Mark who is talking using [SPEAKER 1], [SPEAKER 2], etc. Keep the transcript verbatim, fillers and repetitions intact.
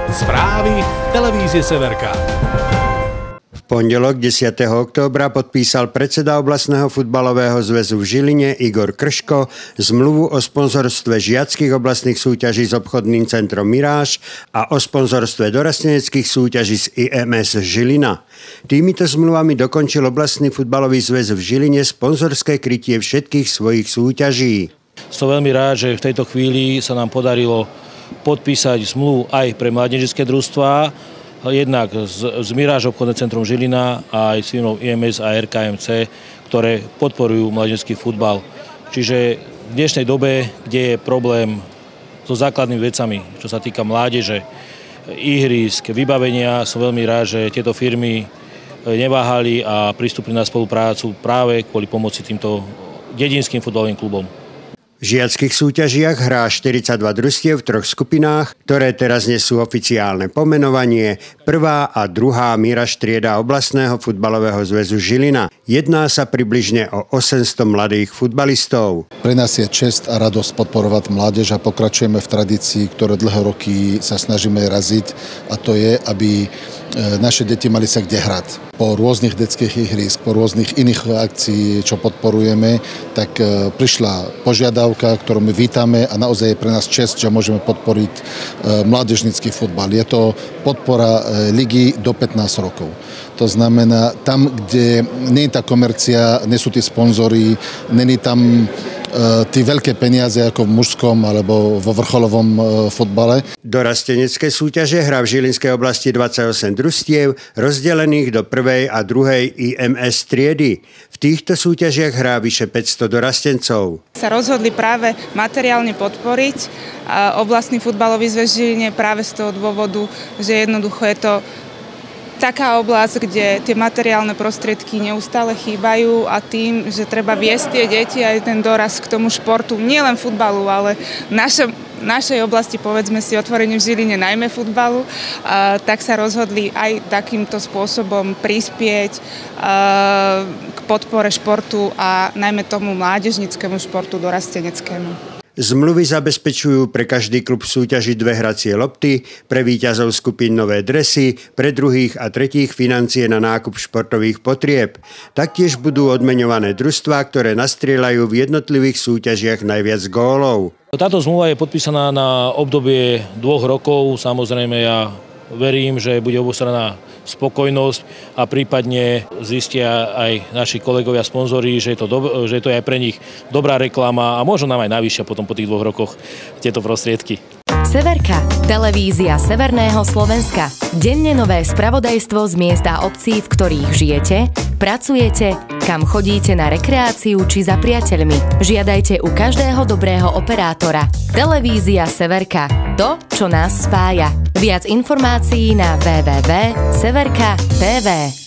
[SPEAKER 1] Správy televízie Severka.
[SPEAKER 2] V pondelok desiateho októbra podpísal predseda oblastného futbalového zväzu v Žiline Igor Krško zmluvu o sponzorstve žiackych oblastných súťaží s obchodným centrom Miráž a o sponzorstve dorasteneckých súťaží z í em es Žilina. Týmito zmluvami dokončil oblastný futbalový zväz v Žiline sponzorské krytie všetkých svojich súťaží.
[SPEAKER 3] Som veľmi rád, že v tejto chvíli sa nám podarilo podpísať zmluvu aj pre mládežnícke družstvá, jednak z, z Miráž obchodné centrum Žilina a aj s firmou í em es a er ká em cé, ktoré podporujú mládežnícky futbal. Čiže v dnešnej dobe, kde je problém so základnými vecami, čo sa týka mládeže, ihrisk, vybavenia, som veľmi rád, že tieto firmy neváhali a pristúpili na spoluprácu práve kvôli pomoci týmto dedinským futbalovým klubom.
[SPEAKER 2] V žiackych súťažiach hrá štyridsaťdva družstiev v troch skupinách, ktoré teraz nesú oficiálne pomenovanie prvá a druhá Miráž trieda oblastného futbalového zväzu Žilina. Jedná sa približne o osemsto mladých futbalistov.
[SPEAKER 4] Pre nás je česť a radosť podporovať mládež a pokračujeme v tradícii, ktoré dlhé roky sa snažíme raziť, a to je, aby naše deti mali sa kde hrať. Po rôznych detských ihrisk, po rôznych iných akcií, čo podporujeme, tak prišla požiadavka, ktorú my vítame, a naozaj je pre nás česť, že môžeme podporiť mládežnícky futbal. Je to podpora ligy do pätnásť rokov. To znamená, tam, kde nie je tá komercia, nie sú tí sponzori, nie je tam tí veľké peniaze ako v mužskom alebo vo vrcholovom futbale.
[SPEAKER 2] Dorastenecké súťaže hrá v Žilinskej oblasti dvadsaťosem družstiev, rozdelených do prvej a druhej í em es triedy. V týchto súťažiach hrá vyše päťsto dorastencov.
[SPEAKER 5] Sa rozhodli práve materiálne podporiť oblastný futbalový zväz Žiline práve z toho dôvodu, že jednoducho je to taká oblasť, kde tie materiálne prostriedky neustále chýbajú, a tým, že treba viesť tie deti aj ten dorast k tomu športu, nielen futbalu, ale v našom, našej oblasti, povedzme si otvorene v Žiline, najmä futbalu, a, tak sa rozhodli aj takýmto spôsobom prispieť a, k podpore športu a najmä tomu mládežníckemu športu dorasteneckému.
[SPEAKER 2] Zmluvy zabezpečujú pre každý klub v súťaži dve hracie lopty, pre víťazov skupín nové dresy, pre druhých a tretích financie na nákup športových potrieb. Taktiež budú odmeňované družstvá, ktoré nastrieľajú v jednotlivých súťažiach najviac gólov.
[SPEAKER 3] Táto zmluva je podpísaná na obdobie dvoch rokov. Samozrejme, ja verím, že bude obostranná spokojnosť a prípadne zistia aj naši kolegovia sponzori, že je to, do, že je to aj pre nich dobrá reklama a možno nám aj navýšia potom po tých dvoch rokoch tieto prostriedky.
[SPEAKER 6] Severka, televízia Severného Slovenska. Denne nové spravodajstvo z miest a obcí, v ktorých žijete, pracujete, kam chodíte na rekreáciu či za priateľmi. Žiadajte u každého dobrého operátora. Televízia Severka. To, čo nás spája. Viac informácií na w w w bodka severka bodka t v.